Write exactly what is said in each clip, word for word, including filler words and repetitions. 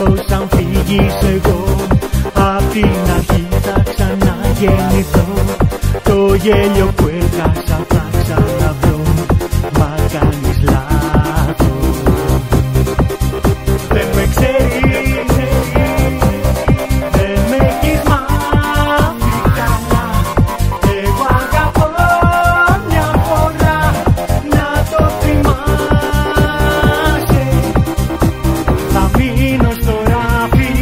πως αν φύγεις εγώ απ' την αρχή θα ξαναγεννηθώ. Το γέλιο που έχασα θα ξαναβρω, μα κάνεις λάθος. Δεν με ξέρεις, δεν με έχεις μάθει καλά. Εγώ αγαπώ μια φορά να το θυμάσαι. Θα μείνω στο ράφι,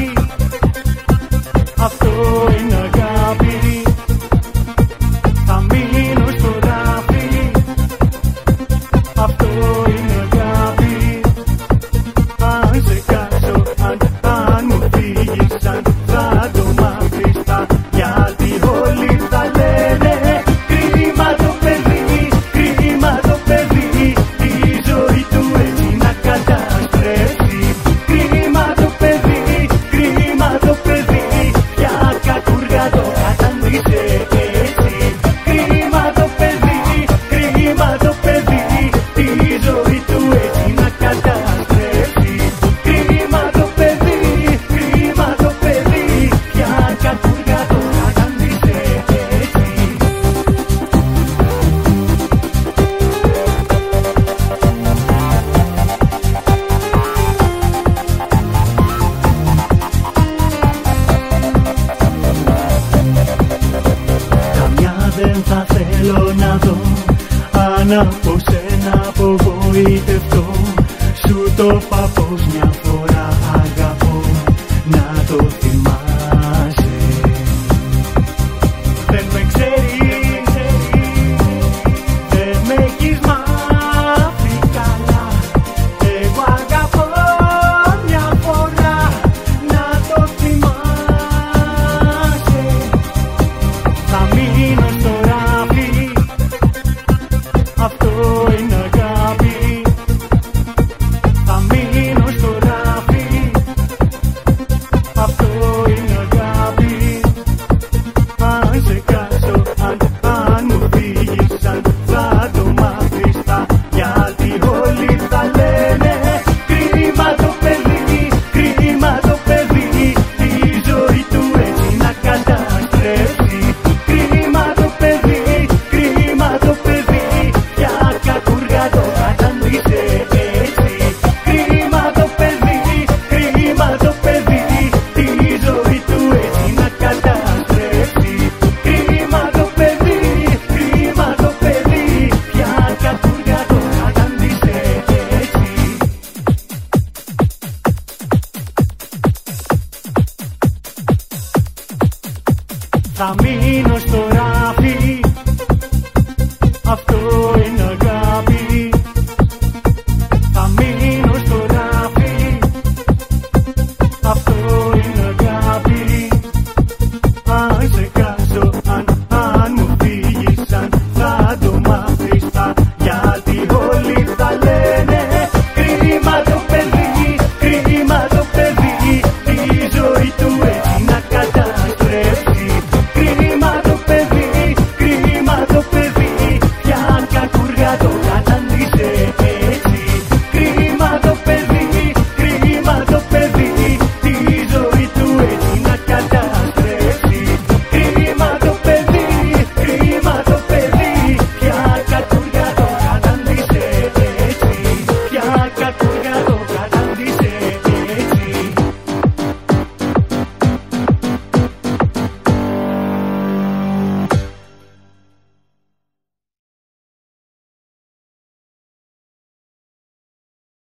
αυτό είναι αγάπη. Θα μείνω στο ράφι, αυτό είναι αγάπη. Αν σε κάτσω, αν, αν μου φύγεις, αν θα το μάθεις, γιατί όλοι θα λένε κρίμα το παιδί, κρίμα το παιδί, τη ζωή του έτσι να καταστρέφει. Κρίμα το παιδί, κρίμα το παιδί, για κακούργα το καταντήσε έτσι. Κρίμα το παιδί, κρίμα το παιδί, τη ζωή του έτσι να καταστρέφει. Κρίμα το παιδί, κρίμα το παιδί, για κακούργα το καταντήσε έτσι. Καμιά δεν θα θέλω να δω, αν από σένα απογοητευτώ. Σου το είπα πως μια φορά αγαπώ, να το θυμάσαι. Δεν με ξέρεις, δεν με έχεις μάθει καλά. Εγώ αγαπώ μια φορά να το θυμάσαι. Θα μείνω στο ράφι, αυτό είναι αγάπη. Θα μείνω στο ράφι, αυτό είναι αγάπη. Αν σε κάτσω, αν, αν μου φύγεις, αν θα το μάθεις, γιατί όλοι θα λένε κρίμα το παιδί, κρίμα το παιδί, τη ζωή του έτσι να καταστρέφει. Κρίμα το παιδί, κρίμα το παιδί, για κακούργα το καταντήσε έτσι. Κρίμα το παιδί, κρίμα το παιδί, τη ζωή του έτσι να καταστρέφει. Κρίμα το παιδί, κρίμα το παιδί, για κακούργα το καταντήσε έτσι. Θα μείνω στο ράφι, αυτό είναι αγάπη. Θα μείνω στο ράφι, αυτό